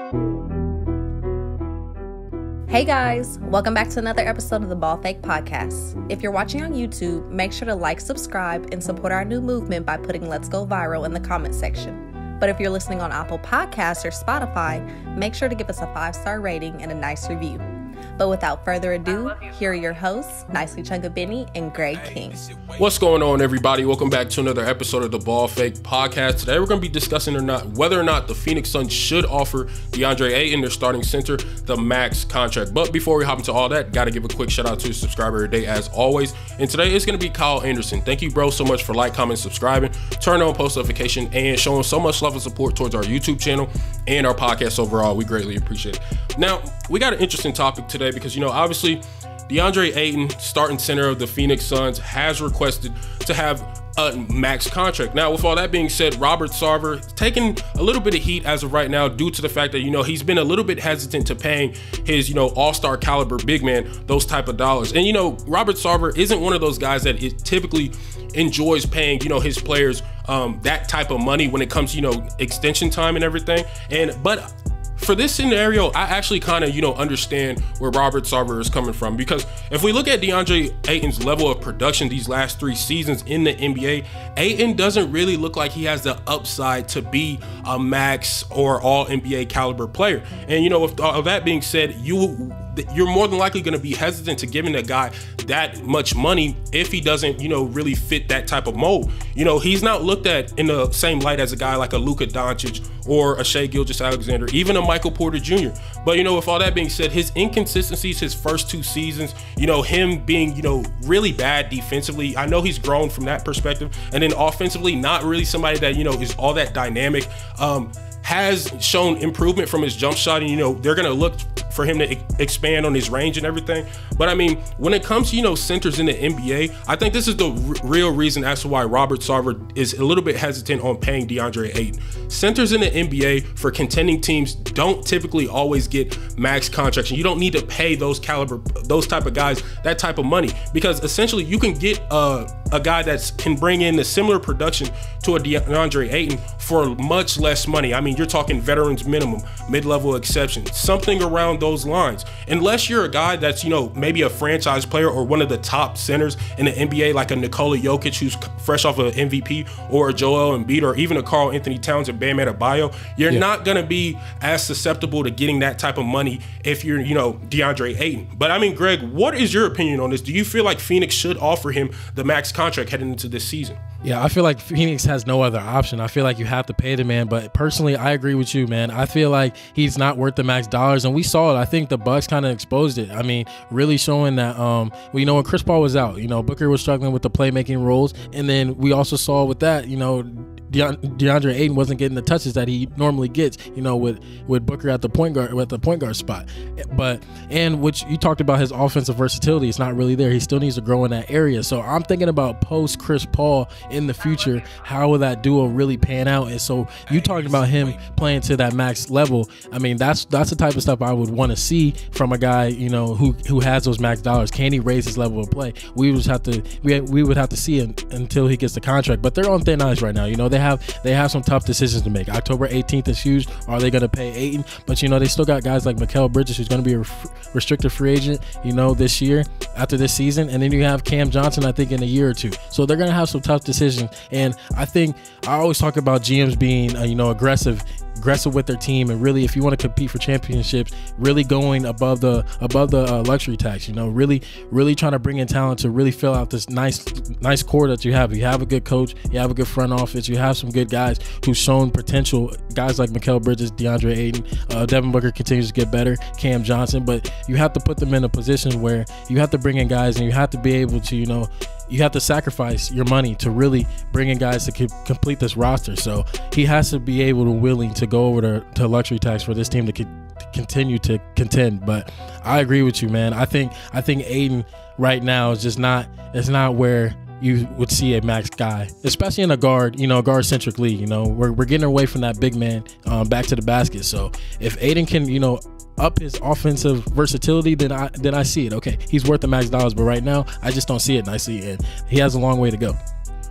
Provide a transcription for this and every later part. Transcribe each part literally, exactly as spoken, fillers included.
Hey guys, welcome back to another episode of the Ball Fake Podcast. If you're watching on YouTube, make sure to like, subscribe, and support our new movement by putting Let's Go Viral in the comment section. But if you're listening on Apple Podcasts or Spotify, make sure to give us a five-star rating and a nice review. But without further ado, here are your hosts, Nicely Chunga Benny and Greg King. What's going on, everybody? Welcome back to another episode of the Ball Fake Podcast. Today, we're going to be discussing or not whether or not the Phoenix Suns should offer DeAndre Ayton, their starting center, the max contract. But before we hop into all that, got to give a quick shout out to a subscriber today, as always. And today, it's going to be Kyle Anderson. Thank you, bro, so much for like, comment, subscribing, turn on post notification, and showing so much love and support towards our YouTube channel and our podcast overall. We greatly appreciate it. Now, we got an interesting topic today because, you know, obviously, DeAndre Ayton, starting center of the Phoenix Suns, has requested to have a max contract. Now, with all that being said, Robert Sarver taking a little bit of heat as of right now due to the fact that, you know, he's been a little bit hesitant to paying his, you know, all-star caliber big man those type of dollars. And, you know, Robert Sarver isn't one of those guys that is typically enjoys paying, you know, his players um, that type of money when it comes to, you know, extension time and everything. And, but for this scenario, I actually kind of, you know, understand where Robert Sarver is coming from, because if we look at DeAndre Ayton's level of production these last three seasons in the N B A, Ayton doesn't really look like he has the upside to be a max or all N B A caliber player. And, you know, with all that being said, you you're more than likely going to be hesitant to giving a guy that much money if he doesn't, you know, really fit that type of mold. You know, he's not looked at in the same light as a guy like a Luka Doncic or a Shai Gilgeous-Alexander, even a Michael Porter Junior But, you know, with all that being said, his inconsistencies his first two seasons, you know, him being, you know, really bad defensively. I know he's grown from that perspective. And then offensively, not really somebody that, you know, is all that dynamic. Um, has shown improvement from his jump shot, and, you know, they're going to look for him to e- expand on his range and everything. But I mean, when it comes to, you know, centers in the N B A, I think this is the r- real reason as to why Robert Sarver is a little bit hesitant on paying DeAndre Ayton. Centers in the N B A for contending teams don't typically always get max contracts, and you don't need to pay those caliber, those type of guys that type of money, because essentially you can get a, a guy that can bring in a similar production to a DeAndre Ayton for much less money. I mean, you're talking veterans minimum, mid-level exception, something around those lines. Unless you're a guy that's, you know, maybe a franchise player or one of the top centers in the N B A, like a Nikola Jokic who's fresh off of an M V P, or a Joel Embiid, or even a Karl Anthony Towns and Bam Adebayo, you're yeah. not going to be as susceptible to getting that type of money if you're, you know, DeAndre Ayton. But I mean, Greg, what is your opinion on this? Do you feel like Phoenix should offer him the max contract heading into this season? Yeah, I feel like Phoenix has no other option. I feel like you have to pay the man, but personally, I agree with you, man. I feel like he's not worth the max dollars, and we saw it. I think the Bucks kind of exposed it. I mean, really showing that, um, well, you know, when Chris Paul was out, you know, Booker was struggling with the playmaking roles, and then we also saw with that, you know, De- DeAndre Ayton wasn't getting the touches that he normally gets, you know, with, with Booker at the point guard, at the point guard spot. But, and which you talked about his offensive versatility, it's not really there. He still needs to grow in that area. So I'm thinking about post Chris Paul in the future, how will that duo really pan out? And so you talking about him playing to that max level. I mean, that's that's the type of stuff I would want to see from a guy, you know, who who has those max dollars. Can he raise his level of play? We would just have to we we would have to see him until he gets the contract. But they're on thin ice right now. You know, they have they have some tough decisions to make. October eighteenth is huge. Are they going to pay Ayton? But, you know, they still got guys like Mikal Bridges, who's going to be a restricted free agent, you know, this year after this season. And then you have Cam Johnson, I think, in a year or two. So they're going to have some tough decisions. And I think I always talk about G Ms being, uh, you know, aggressive. aggressive with their team, and really, if you want to compete for championships, really going above the above the uh, luxury tax, you know, really really trying to bring in talent to really fill out this nice nice core that you have. You have a good coach, you have a good front office, you have some good guys who've shown potential, guys like Mikal Bridges, DeAndre Ayton, uh, Devin Booker continues to get better, Cam Johnson, but you have to put them in a position where you have to bring in guys, and you have to be able to, you know, you have to sacrifice your money to really bring in guys to co- complete this roster. So he has to be able to willing to go over to, to luxury tax for this team to, co- to continue to contend. But I agree with you, man. I think I think Ayton right now is just not it's not where you would see a max guy, especially in a guard, you know, guard centric league. You know, we're we're getting away from that big man um, back to the basket. So if Ayton can, you know, up his offensive versatility, then I then I see it. Okay, he's worth the max dollars, but right now I just don't see it nicely, and he has a long way to go.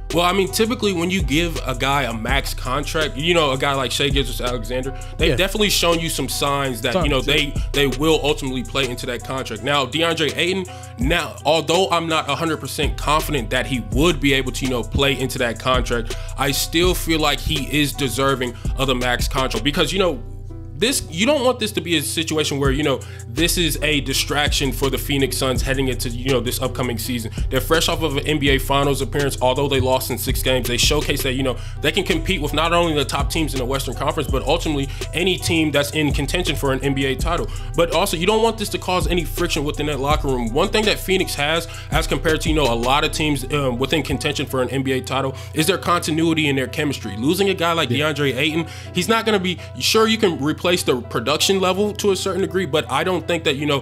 Well, I mean, typically when you give a guy a max contract, you know, a guy like Shai Gilgeous-Alexander, they've yeah. definitely shown you some signs that, you know, they they will ultimately play into that contract. Now, DeAndre Ayton, now, although I'm not one hundred percent confident that he would be able to, you know, play into that contract, I still feel like he is deserving of the max contract because, you know, This you don't want this to be a situation where, you know, this is a distraction for the Phoenix Suns heading into, you know, this upcoming season. They're fresh off of an N B A Finals appearance. Although they lost in six games, they showcase that, you know, they can compete with not only the top teams in the Western Conference, but ultimately any team that's in contention for an N B A title. But also, you don't want this to cause any friction within that locker room. One thing that Phoenix has, as compared to, you know, a lot of teams um, within contention for an N B A title, is their continuity and their chemistry. Losing a guy like yeah. DeAndre Ayton, he's not going to be, sure, you can replace the production level to a certain degree, but I don't think that, you know,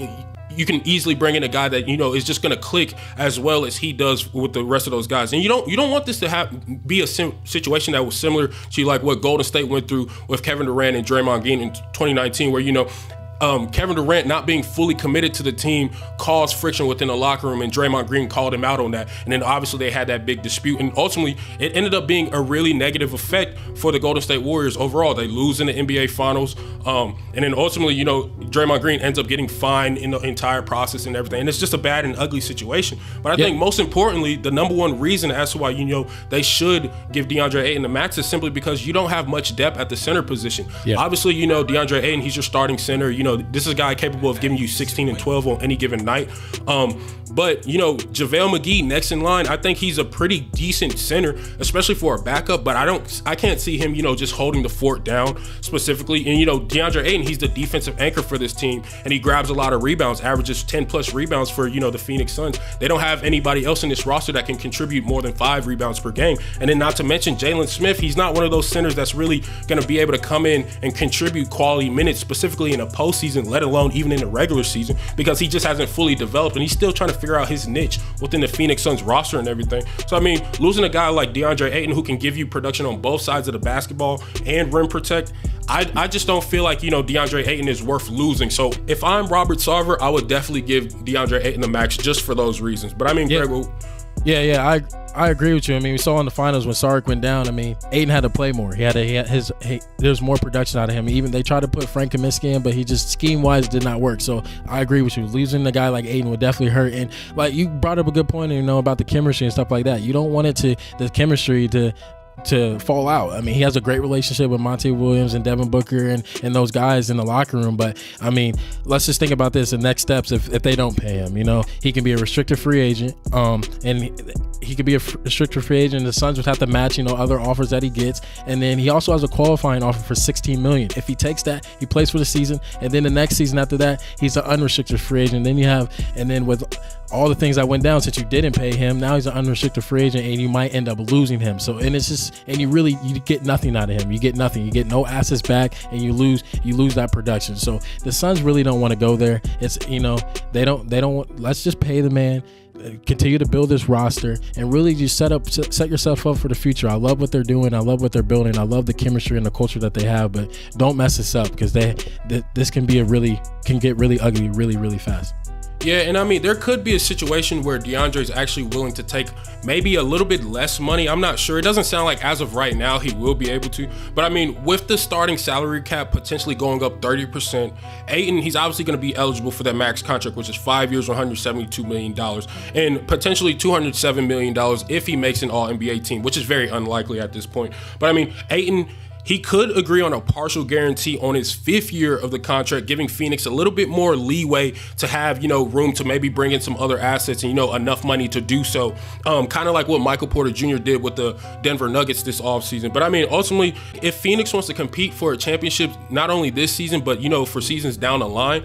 you can easily bring in a guy that, you know, is just going to click as well as he does with the rest of those guys. And you don't you don't want this to have be a sim situation that was similar to like what Golden State went through with Kevin Durant and Draymond Green in twenty nineteen, where, you know, Um, Kevin Durant not being fully committed to the team caused friction within the locker room, and Draymond Green called him out on that. And then obviously they had that big dispute, and ultimately it ended up being a really negative effect for the Golden State Warriors overall. They lose in the N B A Finals, um, and then ultimately, you know, Draymond Green ends up getting fined in the entire process and everything. And it's just a bad and ugly situation. But I yeah. think most importantly, the number one reason as to why, you know, they should give DeAndre Ayton the max is simply because you don't have much depth at the center position. Yeah. Obviously, you know, DeAndre Ayton, he's your starting center. You know, this is a guy capable of giving you sixteen and twelve on any given night. Um, but, you know, JaVale McGee next in line, I think he's a pretty decent center, especially for a backup. But I don't, I can't see him, you know, just holding the fort down specifically. And, you know, DeAndre Ayton, he's the defensive anchor for this team, and he grabs a lot of rebounds, averages ten plus rebounds for, you know, the Phoenix Suns. They don't have anybody else in this roster that can contribute more than five rebounds per game. And then not to mention Jalen Smith, he's not one of those centers that's really going to be able to come in and contribute quality minutes, specifically in a postseason, let alone even in the regular season, because he just hasn't fully developed, and he's still trying to figure out his niche within the Phoenix Suns roster and everything. So, I mean, losing a guy like DeAndre Ayton who can give you production on both sides of the basketball and rim protect, I, I just don't feel like, you know, DeAndre Ayton is worth losing. So if I'm Robert Sarver, I would definitely give DeAndre Ayton the max just for those reasons. But I mean, yeah. Greg, well, Yeah, yeah, I I agree with you. I mean, we saw in the finals when Sark went down. I mean, Ayton had to play more. He had, to, he had his. He, there's more production out of him. Even they tried to put Frank Kaminsky in, but he just scheme wise did not work. So I agree with you. Losing a guy like Ayton would definitely hurt. And like you brought up a good point, you know, about the chemistry and stuff like that. You don't want it to the chemistry to. to fall out. I mean, he has a great relationship with Monty Williams and Devin Booker and, and those guys in the locker room. But, I mean, let's just think about this. The next steps, if, if they don't pay him, you know, he can be a restricted free agent. Um, and he, he could be a restricted free agent. The Suns would have to match, you know, other offers that he gets. And then he also has a qualifying offer for sixteen million dollars. If he takes that, he plays for the season. And then the next season after that, he's an unrestricted free agent. Then you have, and then with all the things that went down since you didn't pay him, now he's an unrestricted free agent, and you might end up losing him. So, and it's just, and you really, you get nothing out of him. You get nothing. You get no assets back, and you lose, you lose that production. So the Suns really don't want to go there. It's, you know, they don't, they don't want, let's just pay the man, continue to build this roster, and really just set up, set yourself up for the future. I love what they're doing. I love what they're building. I love the chemistry and the culture that they have, but don't mess this up, because they, th this can be a really, can get really ugly really, really fast. Yeah, and I mean, there could be a situation where DeAndre is actually willing to take maybe a little bit less money. I'm not sure. It doesn't sound like as of right now he will be able to. But I mean, with the starting salary cap potentially going up thirty percent, Ayton, he's obviously going to be eligible for that max contract, which is five years, one hundred seventy-two million dollars, and potentially two hundred seven million dollars if he makes an all N B A team, which is very unlikely at this point. But I mean, Ayton, he could agree on a partial guarantee on his fifth year of the contract, giving Phoenix a little bit more leeway to have, you know, room to maybe bring in some other assets and, you know, enough money to do so. Um, kind of like what Michael Porter Junior did with the Denver Nuggets this offseason. But I mean, ultimately, if Phoenix wants to compete for a championship, not only this season, but, you know, for seasons down the line,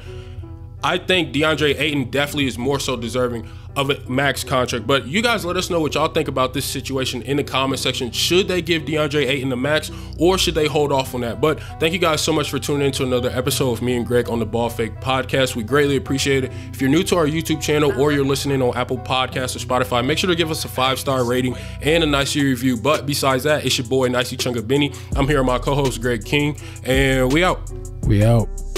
I think DeAndre Ayton definitely is more so deserving of a max contract. But you guys let us know what y'all think about this situation in the comment section. Should they give DeAndre Ayton the max, or should they hold off on that? But thank you guys so much for tuning in to another episode of me and Greg on the Ball Fake Podcast. We greatly appreciate it. If you're new to our YouTube channel, or you're listening on Apple Podcasts or Spotify, make sure to give us a five-star rating and a nice review. But besides that, it's your boy Nicey Chunga Benny. I'm here with my co-host Greg King, and we out. We out.